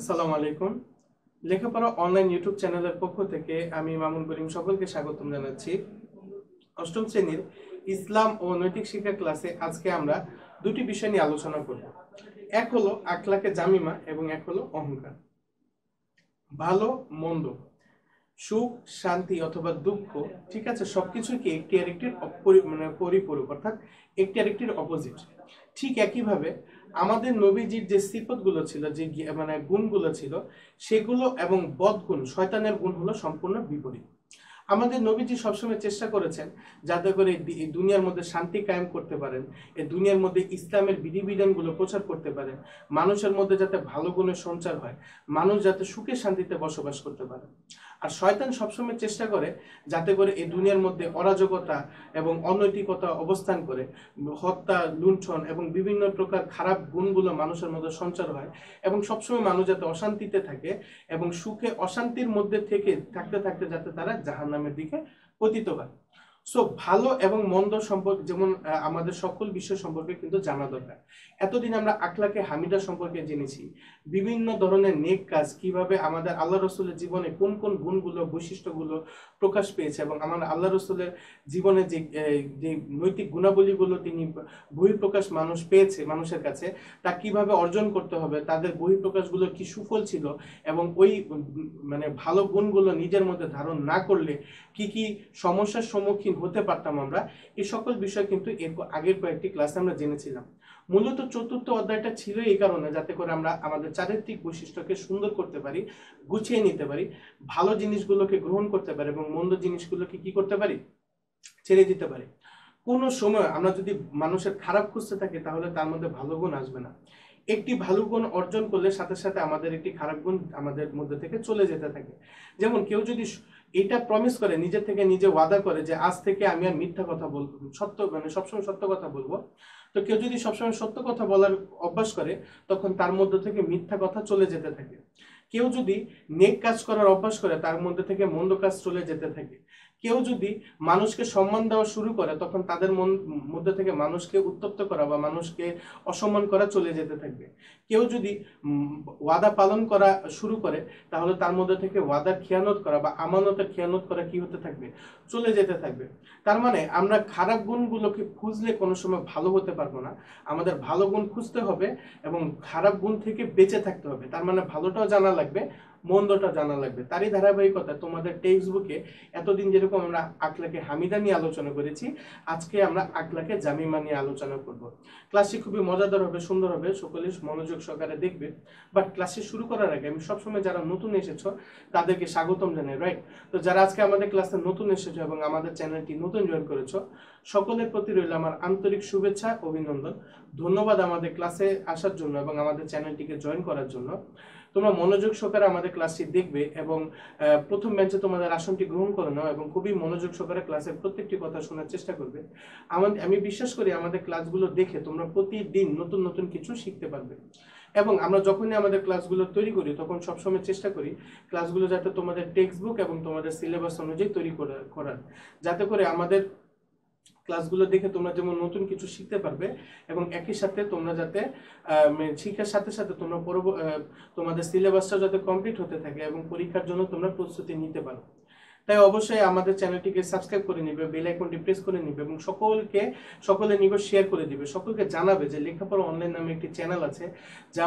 আসসালামু আলাইকুম। লেখাপড়া অনলাইন ইউটিউব চ্যানেলের পক্ষ থেকে আমি মামুন করিম সকলকে স্বাগতম জানাচ্ছি। অষ্টম শ্রেণীর ইসলাম ও নৈতিক শিক্ষা ক্লাসে আজকে আমরা দুটি বিষয় নিয়ে আলোচনা করব। এক হলো আখলাকে জামিমা এবং এক হলো অহংকার। ভালো মন্দ, সুখ শান্তি অথবা দুঃখ, ঠিক আছে, সবকিছু কি একটি আরেকটির পরিপূরক, অর্থাৎ একটি আরেকটির অপোজিট। ঠিক একইভাবে আমাদের নবীজির যে সিফতগুলো ছিল, যে গুণগুলো ছিল, সেগুলো এবং বদগুণ, শয়তানের গুণ হলো সম্পূর্ণ বিপরীত। আমাদের নবীজি সবসময় চেষ্টা করেছেন যাতে করে এই দুনিয়ার মধ্যে শান্তি কায়েম করতে পারেন, এই দুনিয়ার মধ্যে ইসলামের বিধিবিধানগুলো প্রচার করতে পারেন, মানুষের মধ্যে যাতে ভালো গুণের সঞ্চার হয়, মানুষ যাতে সুখে শান্তিতে বসবাস করতে পারে। আর শয়তান সবসময় চেষ্টা করে যাতে করে এই দুনিয়ার মধ্যে অরাজকতা এবং অনৈতিকতা অবস্থান করে, হত্যা লুণ্ঠন এবং বিভিন্ন প্রকার খারাপ গুণগুলো মানুষের মধ্যে সঞ্চার হয় এবং সবসময় মানুষ যাতে অশান্তিতে থাকে এবং সুখে অশান্তির মধ্যে থেকে থাকতে থাকতে যাতে তারা জাহান্নামের দিকে পতিত হয়। সো ভালো এবং মন্দ সম্পর্কে, যেমন আমাদের সকল বিষয় সম্পর্কে কিন্তু জানা দরকার। এতদিন আমরা আখলাকে হামিদা সম্পর্কে জেনেছি, বিভিন্ন ধরনের নেক কাজ কিভাবে আমাদের আল্লাহ রসুলের জীবনে কোন কোন গুণগুলো বৈশিষ্ট্যগুলো প্রকাশ পেয়েছে এবং আমার আল্লাহ রসুলের জীবনে যে যে নৈতিক গুণাবলীগুলো তিনি বহিঃপ্রকাশ মানুষ পেয়েছে মানুষের কাছে, তা কিভাবে অর্জন করতে হবে, তাদের বহিঃপ্রকাশগুলো কি সুফল ছিল এবং ওই ভালো গুণগুলো নিজের মধ্যে ধারণ না করলে কি কি সমস্যার সম্মুখীন হতে পারতাম আমরা, এই সকল বিষয় কিন্তু এর আগের কয়েকটি ক্লাসে আমরা জেনেছিলাম। মূলত চতুর্থ অধ্যায়টা ছিল এই কারণে যাতে করে আমরা আমাদের চারিত্রিক বৈশিষ্ট্যকে সুন্দর করতে পারি, গুছিয়ে নিতে পারি, ভালো জিনিসগুলোকে গ্রহণ করতে পারি এবং মন্দ জিনিসগুলোকে কি করতে পারি, ছেড়ে দিতে পারি। কোনো সময় আমরা যদি মানুষের খারাপ খুঁজতে থাকি তাহলে তার মধ্যে ভালো গুণ আসবে না। একটি ভালো গুণ অর্জন করলে সাথে সাথে আমাদের একটি খারাপ গুণ আমাদের মধ্যে থেকে চলে যেতে থাকে। যেমন কেউ যদি এটা প্রমিস করে, নিজে থেকে নিজে ওয়াদা করে যে আজ থেকে আমি আর মিথ্যা কথা বলবো, সবসময় সত্য কথা বলবো, তো কেউ যদি সবসময় সত্য কথা বলার অভ্যাস করে তখন তার মধ্যে থেকে মিথ্যা কথা চলে যেতে থাকে। কেউ যদি নেক কাজ করার অভ্যাস করে তার মধ্যে থেকে মন্দ কাজ চলে যেতে থাকে। কেউ যদি মানুষকে সম্মান দেওয়া শুরু করে তখন তাদের মধ্যে থেকে মানুষকে উত্তপ্ত করা বা মানুষকে অসম্মান করা চলে যেতে থাকবে। কেউ যদি ওয়াদা পালন করা শুরু করে তাহলে তার মধ্যে থেকে ওয়াদা খেয়ানত করা বা আমানতের খেয়ানত করা কি হতে থাকবে, চলে যেতে থাকবে। তার মানে আমরা খারাপ গুণগুলোকে খুঁজলে কোনো সময় ভালো হতে পারবো না, আমাদের ভালো গুণ খুঁজতে হবে এবং খারাপ গুণ থেকে বেঁচে থাকতে হবে। তার মানে ভালোটাও জানা লাগবে, মন্দটা জানা লাগবে। তারই ধারাবাহিকতা তোমাদের টেক্সট বুকে এতদিন যেরকম আমরা আখলাকে হামিদা নিয়ে আলোচনা করেছি, আজকে আমরা আখলাকে জামিমা নিয়ে আলোচনা করব। ক্লাসটি খুবই মজাদার হবে, সুন্দর হবে, সকলে মনোযোগ সহকারে দেখবে। বাট ক্লাসে শুরু করার আগে আমি সবসময় যারা নতুন এসেছো তাদেরকে স্বাগতম জানাই, রাইট? তো যারা আজকে আমাদের ক্লাসে নতুন এসেছো এবং আমাদের চ্যানেলটি নতুন জয়েন করেছো, সকলের প্রতি রইল আমার আন্তরিক শুভেচ্ছা, অভিনন্দন, ধন্যবাদ আমাদের ক্লাসে আসার জন্য এবং আমাদের চ্যানেলটিকে জয়েন করার জন্য। তোমরা মনোযোগ সহকারে আমাদের ক্লাসটি দেখবে এবং প্রথম বেঞ্চে তোমাদের আসনটি গ্রহণ করে নাও এবং খুবই মনোযোগ সহকারে ক্লাসের প্রত্যেকটি কথা শোনার চেষ্টা করবে। আমি বিশ্বাস করি আমাদের ক্লাসগুলো দেখে তোমরা প্রতিদিন নতুন নতুন কিছু শিখতে পারবে। এবং আমরা যখনই আমাদের ক্লাসগুলো তৈরি করি তখন সবসময় চেষ্টা করি ক্লাসগুলো যাতে তোমাদের টেক্সট বুক এবং তোমাদের সিলেবাস অনুযায়ী তৈরি করার, যাতে করে আমাদের ক্লাসগুলো দেখে তোমরা যেমন নতুন কিছু শিখতে পারবে এবং একই সাথে তোমরা যাতে শিক্ষার সাথে সাথে তোমরা তোমাদের সিলেবাসটা যাতে কমপ্লিট হতে থাকে এবং পরীক্ষার জন্য তোমরা প্রস্তুতি নিতে পারো। তাই অবশ্যই আমাদের চ্যানেলটিকে সাবস্ক্রাইব করে নিবে, বেল আইকনটি প্রেস করে নিবে এবং সকলের নিকট শেয়ার করে দিবে। সকলকে জানাবে যে লেখাপড়া অনলাইন নামে একটি চ্যানেল আছে যা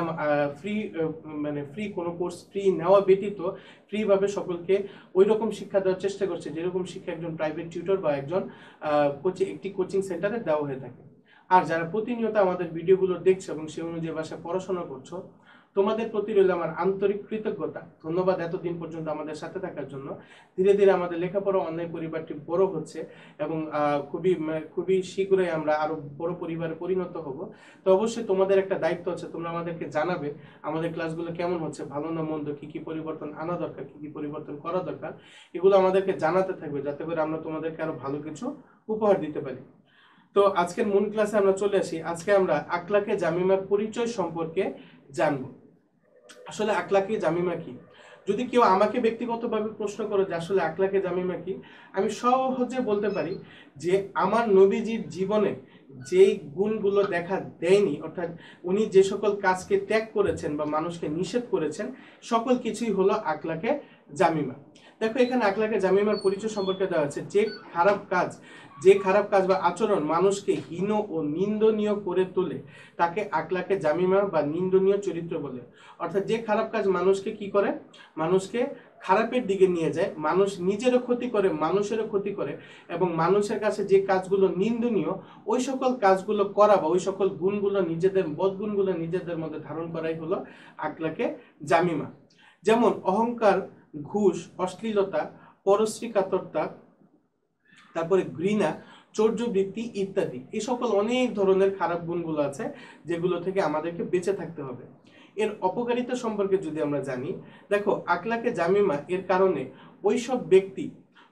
ফ্রি কোনো কোর্স ফ্রি নেওয়া ব্যতীত ফ্রিভাবে সকলকে ওই রকম শিক্ষা দেওয়ার চেষ্টা করছে যেরকম শিক্ষা একজন প্রাইভেট টিউটর বা একজন একটি কোচিং সেন্টারে দেওয়া হয়ে থাকে। আর যারা প্রতিনিয়ত আমাদের ভিডিওগুলো দেখছো এবং সেই অনুযায়ী ভাষায় পড়াশোনা করছো, তোমাদের প্রতি রইল আমার আন্তরিক কৃতজ্ঞতা, ধন্যবাদ এতদিন পর্যন্ত আমাদের সাথে থাকার জন্য। ধীরে ধীরে আমাদের লেখাপড়া অনলাইন পরিবারটি বড় হচ্ছে এবং খুবই শীঘ্রই আমরা আরো বড় পরিবারে পরিণত হব। তো অবশ্যই তোমাদের একটা দায়িত্ব আছে, তোমরা আমাদেরকে জানাবে আমাদের ক্লাসগুলো কেমন হচ্ছে, ভালো না মন্দ, কি কি পরিবর্তন আনা দরকার, কি কি পরিবর্তন করা দরকার, এগুলো আমাদেরকে জানাতে থাকবে যাতে করে আমরা তোমাদেরকে আরো ভালো কিছু উপহার দিতে পারি। তো আজকের মূল ক্লাসে আমরা চলে আসি। আজকে আমরা আখলাকে জামিমার পরিচয় সম্পর্কে জানবো। আসলে আখলাকে জামিমা কি? যদি কেউ আমাকে ব্যক্তিগতভাবে প্রশ্ন করে যে আসলে আখলাকে জামিমা কি, আমি সহজে বলতে পারি যে আমার নবীজির জীবনে যেই গুণগুলো দেখা দেয়নি, অর্থাৎ উনি যে সকল কাজকে ত্যাগ করেছেন বা মানুষকে নিষেধ করেছেন, সকল কিছুই হলো আখলাকে জামিমা। দেখো এখানে আখলাকে জামিমার পরিচয় সম্পর্কে দেওয়া আছে, যে খারাপ কাজ বা আচরণ মানুষকে হীন ও নিন্দনীয় করে তোলে তাকে আখলাকে জামিমা বা নিন্দনীয় চরিত্র বলে। অর্থাৎ যে খারাপ কাজ মানুষকে কি করে, মানুষকে খারাপের দিকে নিয়ে যায়, মানুষ নিজেরও ক্ষতি করে, মানুষেরও ক্ষতি করে, এবং মানুষের কাছে যে কাজগুলো নিন্দনীয় ওই সকল কাজগুলো করা বা ওই সকল গুণগুলো নিজেদের বদগুণগুলো নিজেদের মধ্যে ধারণ করাই হলো আখলাকে জামিমা। যেমন অহংকার, ঘুষ, অশ্লীলতা, পরশ্রী কাতরতা, তারপরে ঘৃণা, চৌর্যবৃত্তি ইত্যাদি, এই সকল অনেক ধরনের খারাপ গুণগুলো আছে যেগুলো থেকে আমাদেরকে বেঁচে থাকতে হবে। এর অপকারিতা সম্পর্কে যদি আমরা জানি, দেখো আখলাকে জামিমা এর কারণে ওইসব ব্যক্তি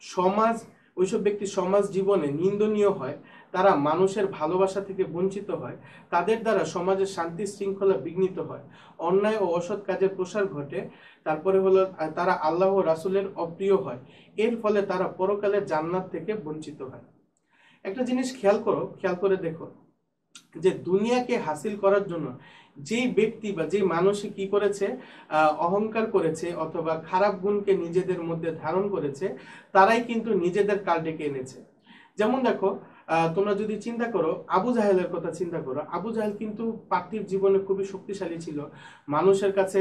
সমাজ জীবনে নিন্দনীয় হয়, তারা মানুষের ভালোবাসা থেকে বঞ্চিত হয়, তাদের দ্বারা সমাজের শান্তি শৃঙ্খলা বিঘ্নিত হয়, অন্যায় ও অসৎ কাজের প্রসার ঘটে, তারপরে হলো তারা আল্লাহ ও রাসূলের অপ্রিয় হয়, এর ফলে তারা পরকালের জান্নাত থেকে বঞ্চিত হয়। একটা জিনিস খেয়াল করে দেখো যে দুনিয়াকে হাসিল করার জন্য যেই ব্যক্তি বা যেই মানুষই কি করেছে, অহংকার করেছে অথবা খারাপ গুণকে নিজেদের মধ্যে ধারণ করেছে, তারাই কিন্তু নিজেদের কাল ডেকে এনেছে। যেমন দেখো, তোমরা যদি চিন্তা করো, আবু জাহেলের কথা চিন্তা করো, আবু জাহেল কিন্তু পার্থিব জীবনে খুবই শক্তিশালী ছিল, মানুষের কাছে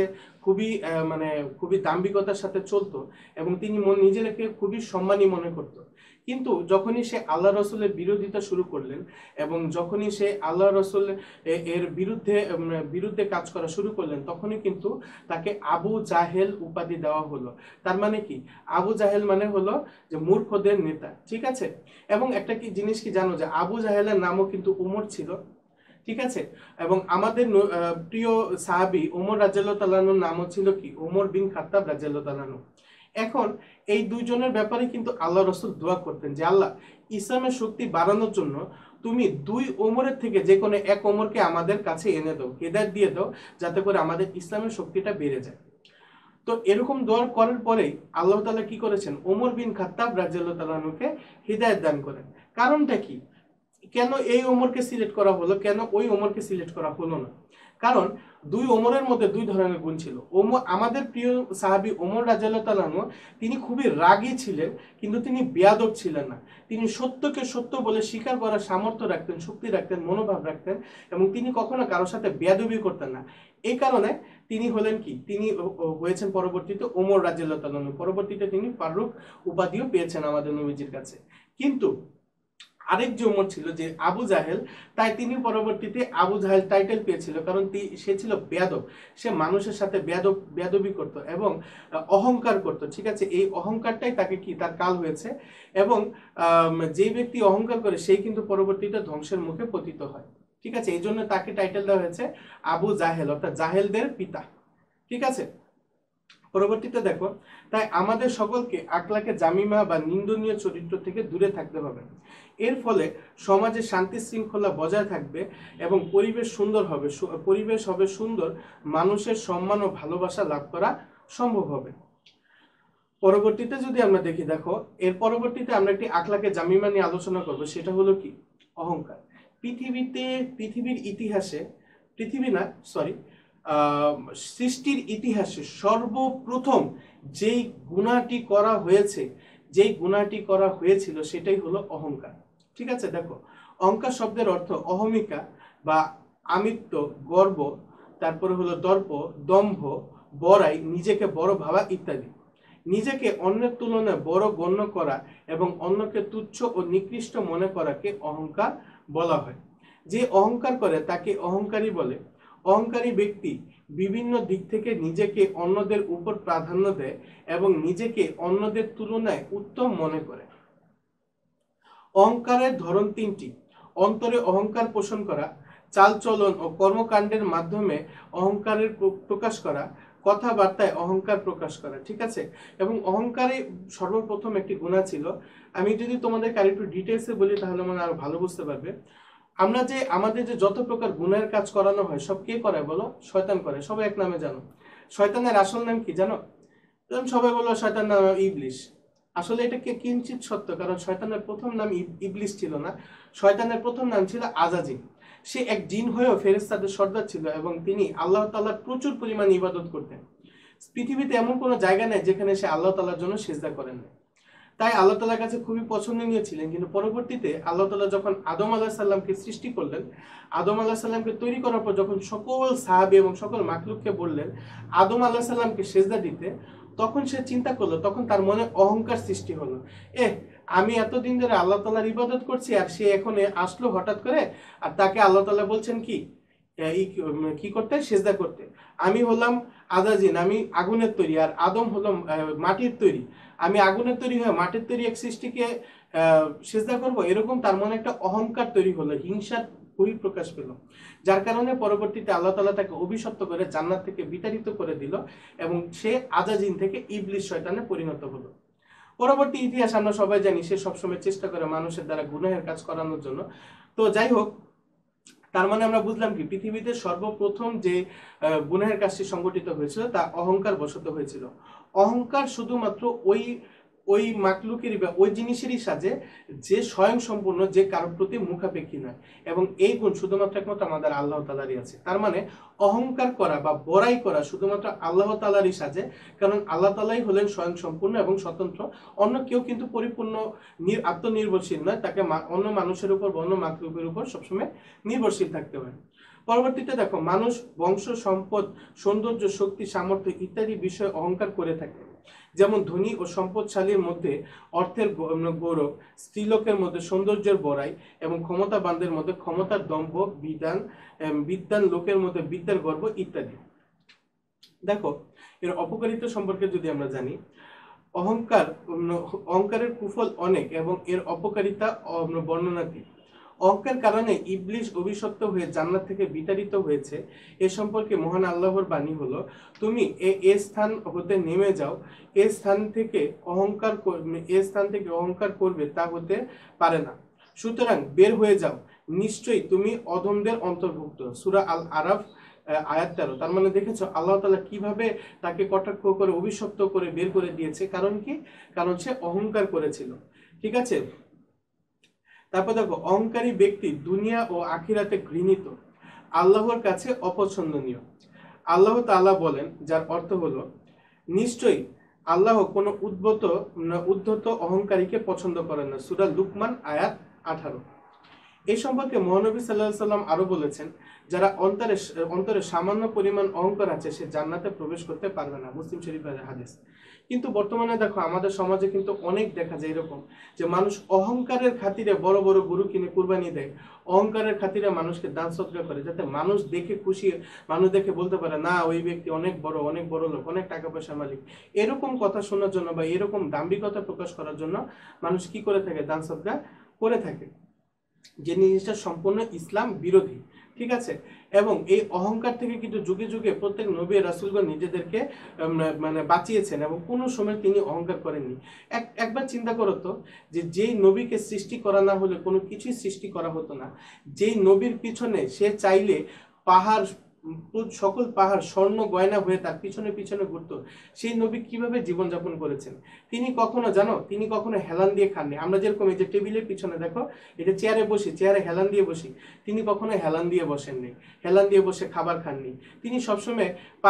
খুবই দাম্ভিকতার সাথে চলতো, এবং তিনি নিজেকে খুবই সম্মানী মনে করতো। কিন্তু যখনই সে আল্লাহ রসুলের বিরোধিতা শুরু করলেন এবং যখনই সে আল্লাহ রসুল এর বিরুদ্ধে কাজ করা শুরু করলেন, তখনই কিন্তু তাকে আবু জাহেল উপাধি দেওয়া হলো। তার মানে কি, আবু জাহেল মানে হলো যে মূর্খদের নেতা, ঠিক আছে। এবং একটা জিনিস কি জানো, যে আবু জাহেলের নামও কিন্তু উমর ছিল, ঠিক আছে। এবং আমাদের প্রিয় সাহাবী ওমর রাদিয়াল্লাহু তাআলা আনহুর নামও ছিল কি, ওমর বিন খাত্তাব রাদিয়াল্লাহু তাআলা আনহু। এখন এই দুইজনের ব্যাপারে কিন্তু আল্লাহ রসুল দোয়া করতেন যে আল্লাহ, ইসলামের শক্তি বাড়ানোর জন্য তুমি দুই ওমরের থেকে যে কোনো এক ওমরকে আমাদের কাছে এনে দাও, হেদায়েত দিয়ে দাও, যাতে করে আমাদের ইসলামের শক্তিটা বেড়ে যায়। তো এরকম দোয়া করার পরেই আল্লাহ তাআলা কি করেছেন, ওমর বিন খাত্তাব রাদিয়াল্লাহু তাআলা আনহুকে হিদায়াত দান করেন। কারণটা কি, কেন এই ওমরকে সিলেক্ট করা হলো, কেন ওই ওমরকে সিলেক্ট করা হলো না? কারণ দুই ওমরের মধ্যে দুই ধরনের গুণ ছিল। আমাদের প্রিয় সাহাবী ওমর রাদিয়াল্লাহু তাআলা আনহু, তিনি খুবই রাগী ছিলেন, কিন্তু তিনি বেয়াদব ছিলেন না। তিনি সত্যকে সত্য বলে স্বীকার করার সামর্থ্য রাখতেন, শক্তি রাখতেন, মনোভাব রাখতেন, এবং তিনি কখনো কারোর সাথে বেয়াদবি করতেন না। এই কারণে তিনি হলেন কি, তিনি হয়েছেন পরবর্তীতে ওমর রাদিয়াল্লাহু তাআলা আনহু। পরবর্তীতে তিনি ফারুক উপাধিও পেয়েছেন আমাদের নবীজির কাছে। কিন্তু আরেক যে ওমর ছিল, যে আবু জাহেল, তাই তিনি পরবর্তীতে আবু জাহেল টাইটেল পেয়েছিল, কারণ সে ছিল বেয়াদব। সে মানুষের সাথে বেয়াদবি করত এবং অহংকার করত, ঠিক আছে। এই অহংকারটাই তাকে কি, তার কাল হয়েছে। এবং যে ব্যক্তি অহংকার করে সেই কিন্তু পরবর্তীতে ধ্বংসের মুখে পতিত হয়, ঠিক আছে। এই জন্য তাকে টাইটেল দেওয়া হয়েছে আবু জাহেল, অর্থাৎ জাহেলদের পিতা, ঠিক আছে। পরবর্তীতে দেখো, তাই আমাদের সকলকে আখলাকে জামিমা বা নিন্দনীয় চরিত্র থেকে দূরে থাকতে হবে। এর ফলে সমাজে শান্তি শৃঙ্খলা বজায় থাকবে এবং পরিবেশ হবে সুন্দর, মানুষের সম্মান ও ভালোবাসা লাভ করা সম্ভব হবে। পরবর্তীতে যদি আমরা দেখি, দেখো এর পরবর্তীতে আমরা একটি আখলাকে জামিমা নিয়ে আলোচনা করব, সেটা হলো কি, অহংকার। সৃষ্টির ইতিহাসে সর্বপ্রথম যেই গুণাটি করা হয়েছিল সেটাই হলো অহংকার, ঠিক আছে। দেখো, অহংকার শব্দের অর্থ অহমিকা বা আমিত্ব, গর্ব, তারপরে হলো দর্প, দম্ভ, বড়াই, নিজেকে বড় ভাবা ইত্যাদি। নিজেকে অন্যের তুলনায় বড় গণ্য করা এবং অন্যকে তুচ্ছ ও নিকৃষ্ট মনে করাকে অহংকার বলা হয়। যে অহংকার করে তাকে অহংকারী বলে। অহংকারী ব্যক্তি বিভিন্ন দিক থেকে নিজেকে অন্যদের উপর প্রাধান্য দেয় এবং নিজেকে অন্যদের তুলনায় উত্তম মনে করে। অহংকারের ধরন তিনটি: অন্তরে অহংকার পোষণ করা, চালচলন ও কর্মকাণ্ডের মাধ্যমে অহংকারের প্রকাশ করা, কথাবার্তায় অহংকার প্রকাশ করা, ঠিক আছে। এবং অহংকারে সর্বপ্রথম একটি গুণা ছিল। আমি যদি তোমাদেরকে আরেকটু ডিটেলসে বলি তাহলে মানে আরো ভালো বুঝতে পারবে। আমাদের যে যত প্রকার গুনাহের কাজ করানো হয়, সব কে করে বলো? শয়তান করে। সবাই এক নামে জানো। শয়তানের আসল নাম কি জানো? সবাই বলো শয়তান নাম ইবলিশ। আসলে এটা কিঞ্চিত সত্য, কারণ শয়তানের প্রথম নাম ইবলিস ছিল না, শয়তানের প্রথম নাম ছিল আজাজিল। সে এক জিন হয়েও ফেরেশতাদের সর্দার ছিল এবং তিনি আল্লাহ তাআলার প্রচুর পরিমাণে ইবাদত করতেন। পৃথিবীতে এমন কোনো জায়গা নেই যেখানে সে আল্লাহ তাআলার জন্য সিজদা করেন না। তাই আল্লাহ তাআলার কাছে খুবই পছন্দনীয় ছিলেন। কিন্তু পরবর্তীতে আল্লাহ তাআলা যখন আদম আলাইহিস সালামকে সৃষ্টি করলেন, আদম আলাইহিস সালামকে তৈরি করার পর যখন সকল সাহাবী এবং সকল মাখলুককে বললেন আদম আলাইহিস সালামকে সিজদা দিতে, তখন সে চিন্তা করলো, তখন তার মনে অহংকার সৃষ্টি হলো। আমি এতদিন ধরে আল্লাহ তাআলার ইবাদত করছি, আর সে এখন আসলো হঠাৎ করে, আর তাকে আল্লাহ তাআলা বলছেন কি করতে, সিজদা করতে। আমি হলাম আজাজিন, আমি আগুনের তৈরি, আর আদম হলো মাটির তৈরি। আমি আগুনের তৈরি হয়ে মাটির তৈরি এক সৃষ্টিকে সিজদা করব, এরকম তার মনে একটা অহংকার তৈরি হলো, হিংসার বহিঃপ্রকাশ পেল। যার কারণে পরবর্তীতে আল্লাহ তাআলা তাকে অভিশপ্ত করে জান্নাত থেকে বিতাড়িত করে দিল এবং সে আজাজিন থেকে ইবলিস শয়তানে পরিণত হলো। পরবর্তী ইতিহাস আমরা সবাই জানি, সে সবসময় চেষ্টা করে মানুষের দ্বারা গুনাহের কাজ করানোর জন্য। তো যাই হোক, তার মানে আমরা বুঝলাম কি, পৃথিবীতে সর্বপ্রথম যে গুনাহের কাজটি সংগঠিত হয়েছিল তা অহংকার বশত হয়েছিল। অহংকার শুধুমাত্র ওই ওই মাকলুকেরই বা ওই জিনিসেরই সাজে যে স্বয়ং সম্পূর্ণ, যে কারোর প্রতি মুখাপেক্ষী নয়, এবং এই গুণ শুধুমাত্র একমাত্র আমাদের আল্লাহ তাআলারই আছে। তার মানে অহংকার করা বা বড়াই করা শুধুমাত্র আল্লাহ তাআলারই সাজে, কারণ আল্লাহ তাআলাই হলেন স্বয়ং সম্পূর্ণ এবং স্বতন্ত্র। অন্য কেউ কিন্তু পরিপূর্ণ আত্মনির্ভরশীল নয়, তাকে অন্য মানুষের উপর বা অন্য মাকলুকের উপর সবসময় নির্ভরশীল থাকতে হয়। পরবর্তীতে দেখো, মানুষ বংশ, সম্পদ, সৌন্দর্য, শক্তি, সামর্থ্য ইত্যাদি বিষয়ে অহংকার করে থাকে। যেমন ধনী ও সম্পদশালীর মধ্যে অর্থের গৌরব, স্ত্রীলোকের মধ্যে সৌন্দর্যের বড়াই এবং ক্ষমতাবানদের মধ্যে ক্ষমতার দম্ভ, বিদ্বান লোকের মধ্যে বিদ্যার গর্ব ইত্যাদি। দেখো, এর অপকারিতা সম্পর্কে যদি আমরা জানি, অহংকারের কুফল অনেক এবং এর অপকারিতা বর্ণনাতীত। অহংকার কারণে ইবলিস অভিশপ্ত হয়ে জান্নাত থেকে বিতাড়িত হয়েছে। এ সম্পর্কে মহান আল্লাহর বাণী হলো, তুমি এ স্থান হতে নেমে যাও, এ স্থান থেকে অহংকার করবে তা হতে পারে না, সুতরাং বের হয়ে যাও, নিশ্চয়ই তুমি অধমদের অন্তর্ভুক্ত। সূরা আল আরাফ আয়াত 13। তার মানে দেখেছো আল্লাহ তাআলা কিভাবে তাকে কটাক্ষ করে অভিশপ্ত করে বের করে দিয়েছে। কারণ কি? কারণ সে অহংকার করেছিল। ঠিক আছে, তারপর দেখো, অহংকারী ব্যক্তি দুনিয়া ও আখিরাতে ঘৃণিত, আল্লাহর কাছে অপছন্দনীয়। আল্লাহ তাআলা বলেন, যার অর্থ হলো, নিশ্চয়ই আল্লাহ কোনো উদ্ধত অহংকারীকে পছন্দ করেন না। সূরা লুকমান আয়াত 18। এই সম্পর্কে মহানবী সাল্লাল্লাহু আলাইহি সাল্লাম আরো বলেছেন, যারা অন্তরে সামান্য পরিমাণ অহংকার আছে সে জান্নাতে প্রবেশ করতে পারবে না। মুসলিম শরীফের হাদিস। কিন্তু বর্তমানে দেখো, আমাদের সমাজে কিন্তু অনেক দেখা যায় এরকম, যে মানুষ অহংকারের খাতিরে বড় বড় গরু কিনে কুরবানি দেয়, অহংকারের খাতিরে মানুষকে দান সদকা করে, যাতে মানুষ দেখে খুশি, মানুষ দেখে বলতে পারে, না ওই ব্যক্তি অনেক বড় লোক, অনেক টাকা পয়সার মালিক। এরকম কথা শোনার জন্য বা এরকম দাম্ভিকতা প্রকাশ করার জন্য মানুষ কি করে থাকে? দান সদকা করে থাকে, যে জিনিসটা সম্পূর্ণ ইসলাম বিরোধী। ঠিক আছে, এবং এই অহংকার থেকে কিন্তু যুগে যুগে প্রত্যেক নবী রাসূলগণ নিজেদেরকে বাঁচিয়েছেন এবং কোনো সময় তিনি অহংকার করেননি। একবার চিন্তা করো তো, যে যেই নবীকে সৃষ্টি করা না হলে কোনো কিছুই সৃষ্টি করা হতো না, যেই নবীর পিছনে সে চাইলে সকল পাহাড় স্বর্ণ গয়না হয়ে তার পিছনে পিছনে ঘুরত, সেই নবী কিভাবে জীবনযাপন করেছেন? তিনি কখনো হেলান দিয়ে খাননি। আমরা যেরকম এই যে টেবিলের পিছনে দেখো, এটা চেয়ারে বসি, চেয়ারে হেলান দিয়ে বসি, তিনি কখনো হেলান দিয়ে বসেননি, হেলান দিয়ে বসে খাবার খাননি। তিনি সবসময়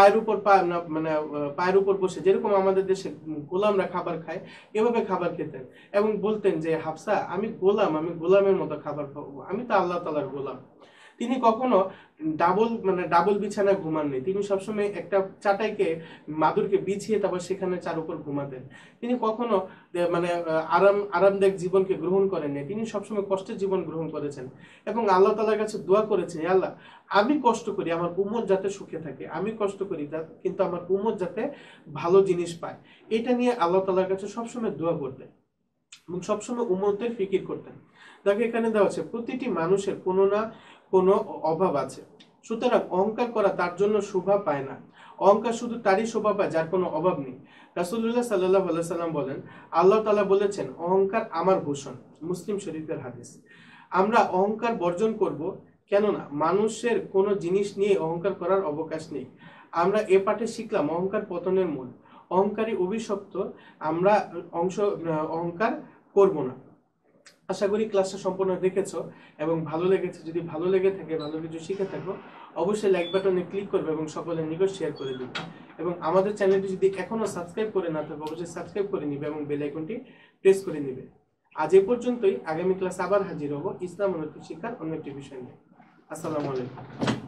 পায়ের উপর বসে, যেরকম আমাদের দেশে গোলামরা খাবার খায়, এভাবে খাবার খেতেন এবং বলতেন যে, হাফসা, আমি গোলামের মতো খাবার খাবো, আমি তো আল্লাহ তাআলার গোলাম। তিনি কখনো ডাবল বিছানায় ঘুমাননি। তিনি সবসময় একটা চাটাইকে মাদুরকে বিছিয়ে তারপর সেখানে চার উপর ঘুমাতেন। তিনি কখনো আরামদায়ক জীবনকে গ্রহণ করেননি। তিনি সবসময় কষ্টের জীবন গ্রহণ করেছেন এবং আল্লাহ তাআলার কাছে দোয়া করেছেন, আল্লাহ, আমি কষ্ট করি, আমার উম্মত যাতে সুখে থাকে, আমি কষ্ট করি কিন্তু আমার উম্মত যাতে ভালো জিনিস পায়। এটা নিয়ে আল্লাহ তাআলার কাছে সবসময় দোয়া করতেন এবং সবসময় উম্মতের ফিকির করতেন। দেখো, এখানে দেওয়া আছে, প্রতিটি মানুষের কোনো না কোনো অভাব আছে, সুতরাং অহংকার করা তার জন্য শোভা পায় না। অহংকার শুধু তারই শোভা পায় যার কোনো অভাব নেই। রাসূলুল্লাহ সাল্লাল্লাহু আলাইহি সাল্লাম বলেন, আল্লাহ তাআলা বলেছেন, অহংকার আমার ভূষণ। মুসলিম শরীফের হাদিস। আমরা অহংকার বর্জন করব, কেননা মানুষের কোনো জিনিস নিয়ে অহংকার করার অবকাশ নেই। আমরা এ পাঠে শিখলাম অহংকার পতনের মূল। অহংকারী অভিশপ্ত, আমরা অহংকার করব না। আশা করি ক্লাসটা সম্পূর্ণ দেখেছো এবং ভালো লেগেছে। যদি ভালো লেগে থাকে, ভালো কিছু শিখে থাকো, অবশ্যই লাইক বাটনে ক্লিক করবে এবং সকলের নিকট শেয়ার করে দিবে। এবং আমাদের চ্যানেলটি যদি এখনো সাবস্ক্রাইব করে না থাকো, অবশ্যই সাবস্ক্রাইব করে নিবে এবং বেল আইকনটি প্রেস করে নিবে। আজ এ পর্যন্তই। আগামী ক্লাসে আবার হাজির হব ইসলাম ও নৈতিক শিক্ষার অন্য একটি বিষয় নিয়ে। আসসালামু আলাইকুম।